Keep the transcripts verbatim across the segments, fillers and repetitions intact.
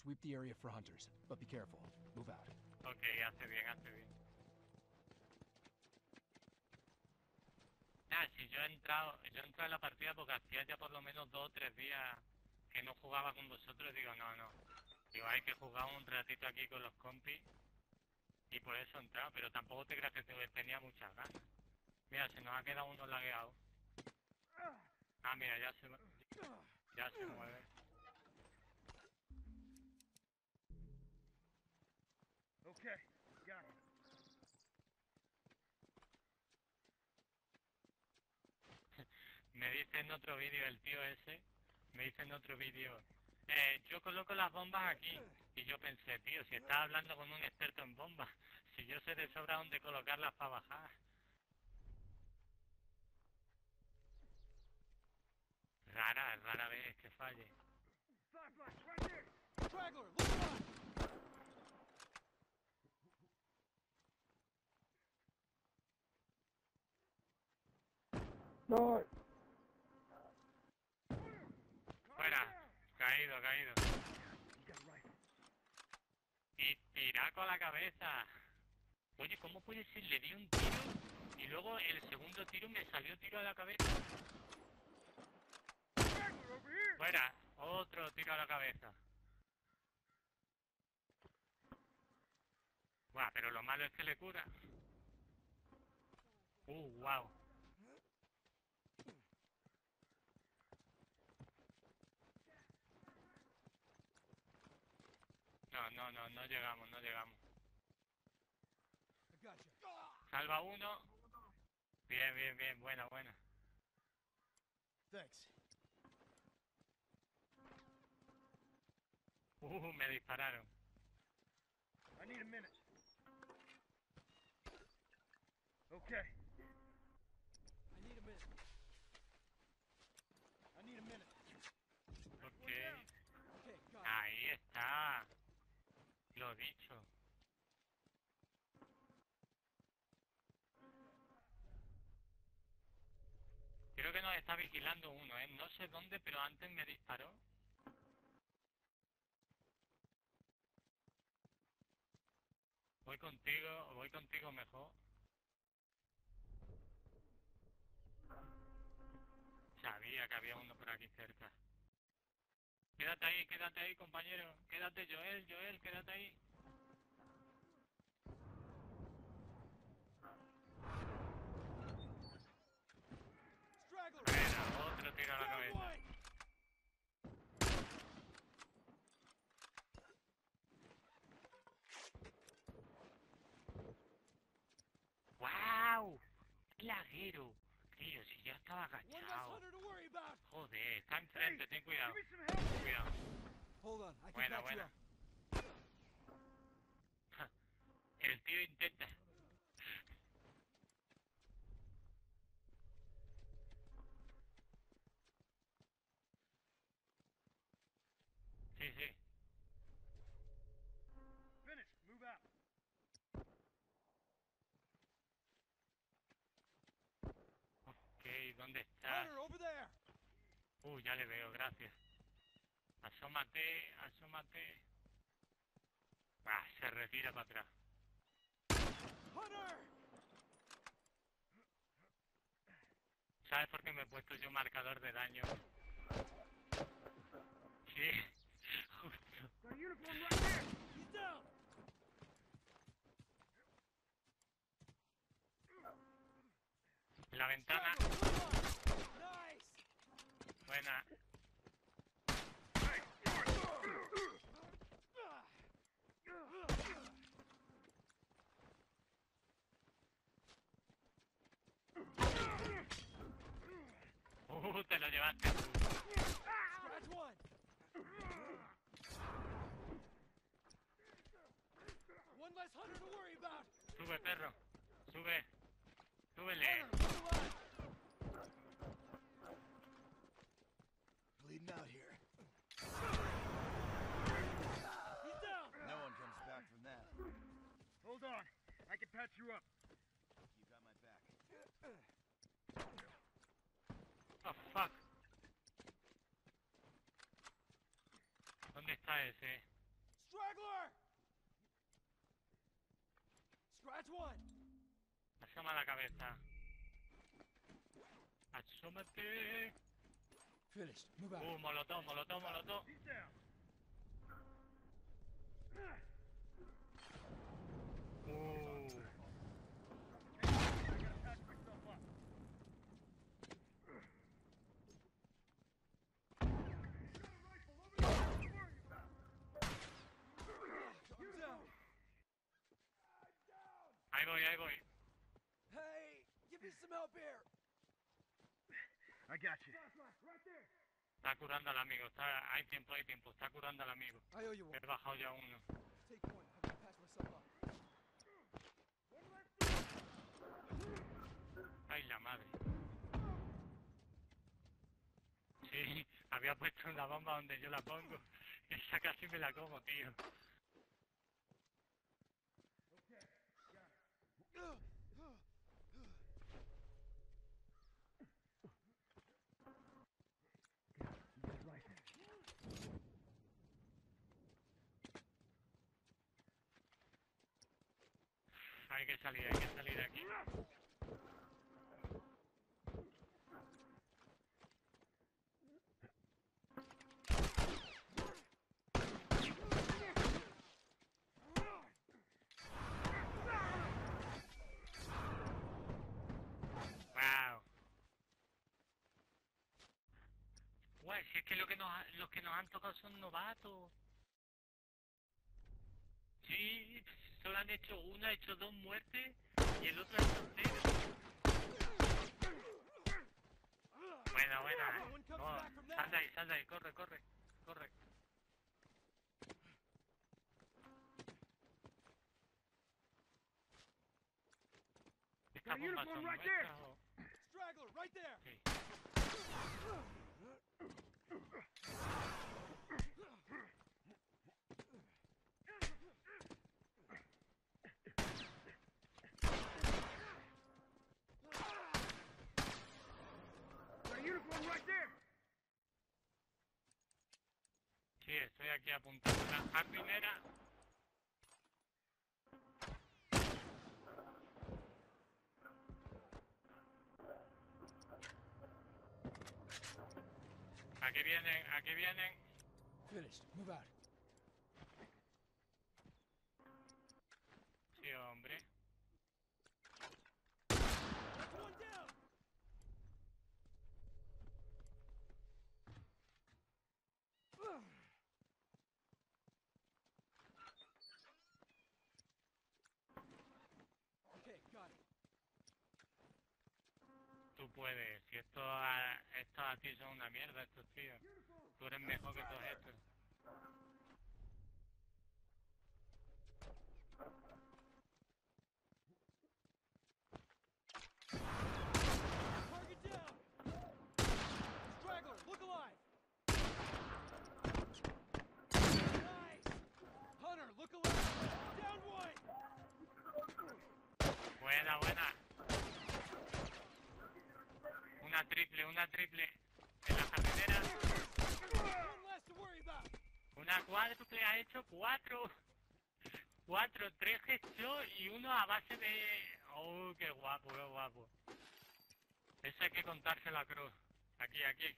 Sweep the area for hunters, but be careful. Move out. Ok, hace bien, hace bien. Ah, si yo he entrado, yo he entrado en la partida porque hacía ya por lo menos dos o tres días que no jugaba con vosotros, digo, no, no. Digo, hay que jugar un ratito aquí con los compis y por eso he entrado, pero tampoco te creas que tenía muchas ganas. Mira, se nos ha quedado uno lagueado. Ah, mira, ya se, ya se mueve. Okay, got it. Me dice en otro vídeo el tío ese, me dice en otro vídeo, eh, yo coloco las bombas aquí. Y yo pensé, tío, si estás hablando con un experto en bombas, si yo sé de sobra dónde colocarlas para bajar. Rara, rara vez que falle. Straggler, look out! No. Fuera, caído, caído. Y tiraco a la cabeza. Oye, ¿cómo puede ser? Le di un tiro y luego el segundo tiro me salió tiro a la cabeza. Fuera, otro tiro a la cabeza. Buah, pero lo malo es que le cura. Uh, wow. No, no, no, no llegamos, no llegamos. I gotcha. Salva uno. Bien, bien, bien, buena, buena. Thanks. Uh, me dispararon. I need a minute. Okay. I need a minute. I need a minute. Ok. Okay, got it. Ahí está. Lo dicho. Creo que nos está vigilando uno, ¿eh? No sé dónde, pero antes me disparó. Voy contigo, voy contigo mejor. Sabía que había uno por aquí cerca. Quédate ahí, quédate ahí, compañero. Quédate, Joel, Joel, quédate ahí. Straggler! Bueno, otro tiro a la Down cabeza. one! ¡Wow! ¡Laguero! Tío, si ya estaba One less agachado. hunter to worry about. Joder, está enfrente, ten cuidado. Give me some help. Cuidado. Hold on, I can Buena, patch you buena. up. El tío intenta. Sí, sí. Finish. Move out. Ok, ¿dónde está? Hunter, over there. Uh, ya le veo, gracias. Asómate, asómate. Ah, se retira para atrás. Hunter! ¿Sabes por qué me he puesto yo marcador de daño? Sí, justo. Got a uniform right there. He's down. En la ventana. Nice. Buena. Uh, te lo llevaste tú. Scratch one. One less hunter to worry about. Sube, perro. Sube. Súbele. Bleeding out here. He's down. No one comes back from that. Hold on. I can patch you up. You got my back. Oh, fuck. ¿Dónde está ese? Scratch one. Asoma la cabeza. Asómate. Finished. Move out. Uh, molotov, molotov, molotov. He's down. Uh. I gotta patch myself up. I'm down. Ahí voy, ahí voy. Hey, give me some help here. I got you. Right there. Está curando al amigo. Está... Hay tiempo, hay tiempo. Está curando al amigo. I owe you one. He bajado ya uno. Take point. I gotta patch myself up. Ay, la madre. Sí, había puesto una bomba donde yo la pongo. Esa casi me la como, tío. Hay que salir, hay que salir de aquí. Wow. Guay, si es que lo que nos ha- los que nos han tocado son novatos. Sí, solo han hecho una, ha hecho dos muertes y el otro ha hecho cero. Buena, buena. No, sal de ahí, sal de ahí, corre, corre, corre. ¿Estas bombas son nuestras o...? Straggler, right there. Sí. Got a uniform right there. Sí, estoy aquí apuntando la jardinera. Aquí vienen, aquí vienen. Finished. Move out. Sí, hombre. That's one down. Okay, got it. Tú puedes. Si esto a, estos a ti son una mierda, estos tíos. Tú eres mejor que todos estos. Target down. Straggler, look alive. Nice. Hunter, look alive. Down one. Buena, buena. Una triple, una triple. En la jardinera. One less to worry about. Una cuádruple ha hecho cuatro. Cuatro, tres gestos y uno a base de... Oh, qué guapo, qué guapo. Eso hay que contárselo a Cruz. Aquí, aquí.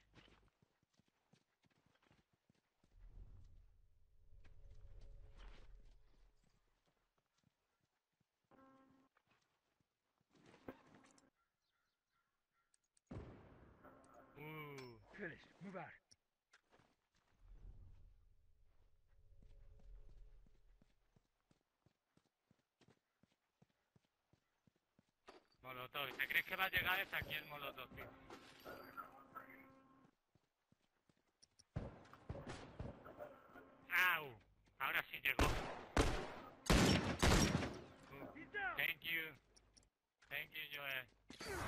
Uh, Finished. Move out. molotov. ¿Te crees que va a llegar hasta aquí el molotov, tío? ¡Au! Ahora sí llegó. Uh, thank you. Thank you, Joel.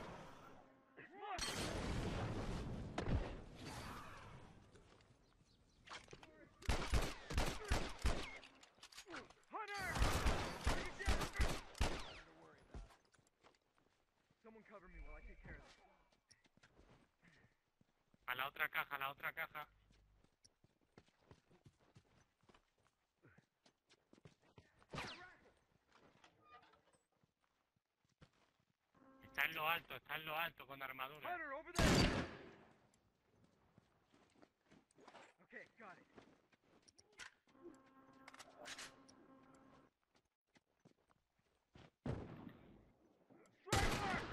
Hunter! Target down. Nothing to worry about. Someone cover me while I take care of this. A la otra caja, a la otra caja. alto, está en lo alto con armadura. Hunter, over there! Okay, got it. Straggler!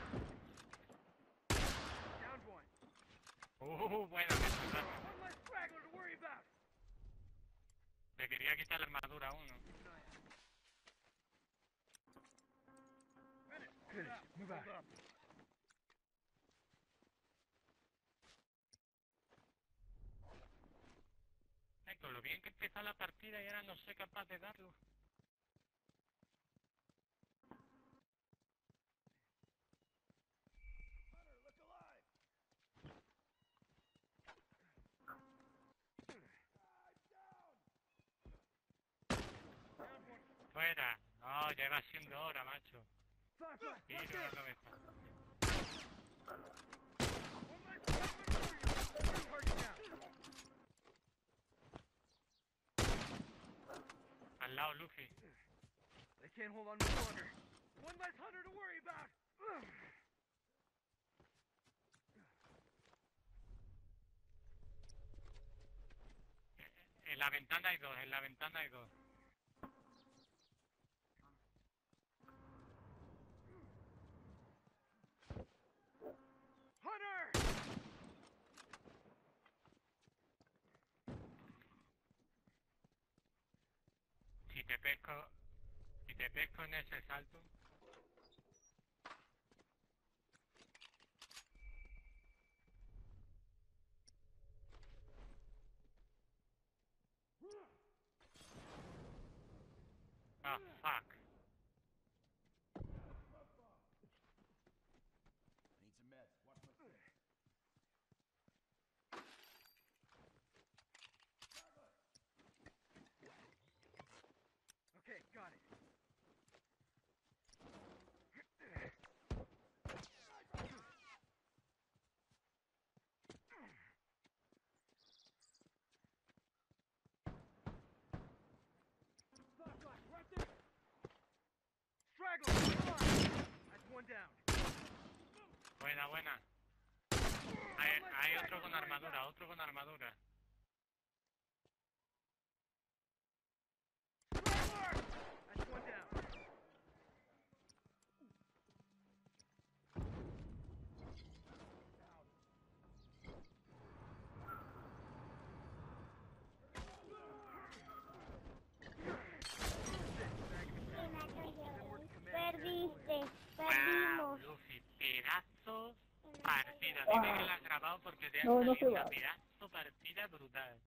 Downed one. Uh, bueno, que se trata. One less straggler to worry about. Le quería quitar la armadura a uno. Keep an eye out. Finish. Finished. Move out. Hold up. Ay, con lo bien que empezó la partida y ahora no soy capaz de darlo. Hunter, look alive! Downed one. Fuera. No, ya va siendo hora, macho. Flashlight, Tiro right la there. cabeza. One less straggler to worry about. Target down. Al lado, Luffy. They can't hold on much longer. One less hunter to worry about. Ugh. En la ventana hay dos, en la ventana hay dos. Hunter! Si te pesco, si te pesco en ese salto. Ah, fuck. I need some meds. Watch my foot. Okay, got it. Flashlight, right there. Straggler, come on. That's one down. Buena, buena. Hay, hay otro con armadura, otro con armadura. Straggler! That's one down. Perdiste, Wow, perdimos. Luffy, pedazo partida. Dime que la has grabado porque te has No, no salido se una va. pedazo partida brutal.